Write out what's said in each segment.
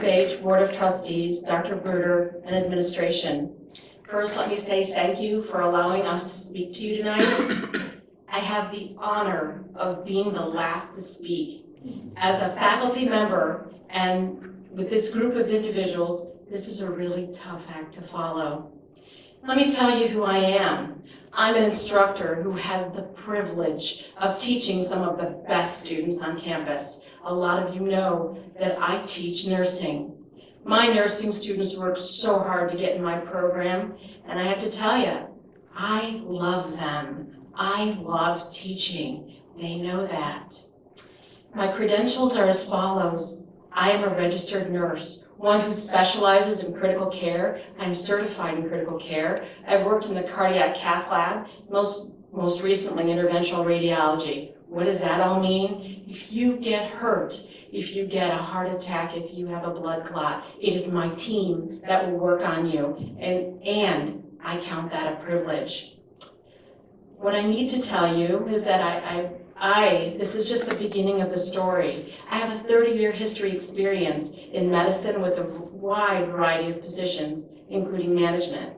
Page, Board of Trustees, Dr. Bruder, and administration. First, let me say thank you for allowing us to speak to you tonight. I have the honor of being the last to speak. As a faculty member and with this group of individuals, this is a really tough act to follow. Let me tell you who I am. I'm an instructor who has the privilege of teaching some of the best students on campus. A lot of you know that I teach nursing. My nursing students work so hard to get in my program, and I have to tell you, I love them. I love teaching. They know that. My credentials are as follows. I am a registered nurse, one who specializes in critical care. I'm certified in critical care. I've worked in the cardiac cath lab, most recently interventional radiology. What does that all mean? If you get hurt, if you get a heart attack, if you have a blood clot, it is my team that will work on you, and I count that a privilege. What I need to tell you is that this is just the beginning of the story. I have a 30-year history experience in medicine with a wide variety of positions, including management.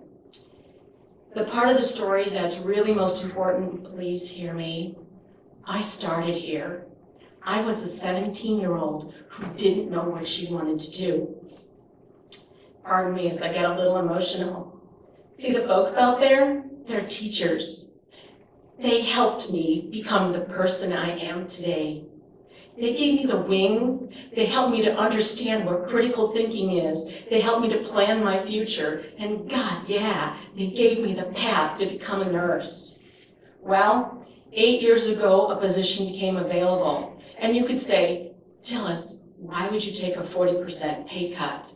The part of the story that's really most important, please hear me, I started here. I was a 17-year-old who didn't know what she wanted to do. Pardon me as I get a little emotional. See the folks out there? They're teachers. They helped me become the person I am today. They gave me the wings. They helped me to understand what critical thinking is. They helped me to plan my future. And God, yeah, they gave me the path to become a nurse. Well, 8 years ago, a position became available. And you could say, Dilys, why would you take a 40% pay cut?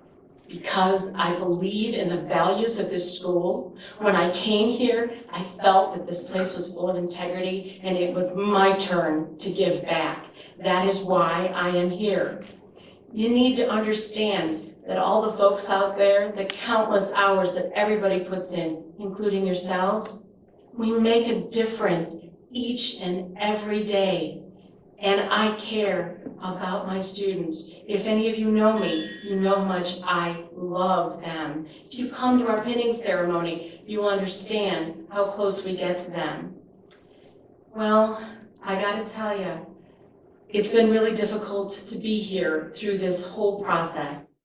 Because I believe in the values of this school. When I came here, I felt that this place was full of integrity and it was my turn to give back. That is why I am here. You need to understand that all the folks out there, the countless hours that everybody puts in, including yourselves, we make a difference each and every day. And I care about my students. If any of you know me, you know how much I love them. If you come to our pinning ceremony, you will understand how close we get to them. Well, I gotta tell you, it's been really difficult to be here through this whole process.